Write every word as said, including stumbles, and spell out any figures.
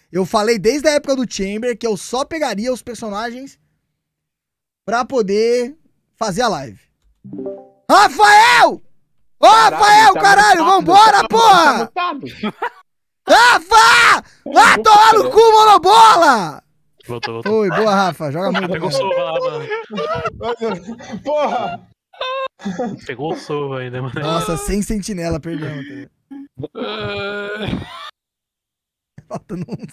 Eu falei desde a época do Chamber que eu só pegaria os personagens pra poder fazer a live. Rafael! Ô, Rafael, tá caralho, mutado, vambora, tá porra! mutado. Rafa! Vai tomar no cu, monobola! Voltou, voltou. Oi, boa, Rafa. Joga Ah, muito. pegou o cara. sova lá, mano. Porra! Pegou o sova ainda, mano. Nossa, sem sentinela, perdão. Tá? Faltando um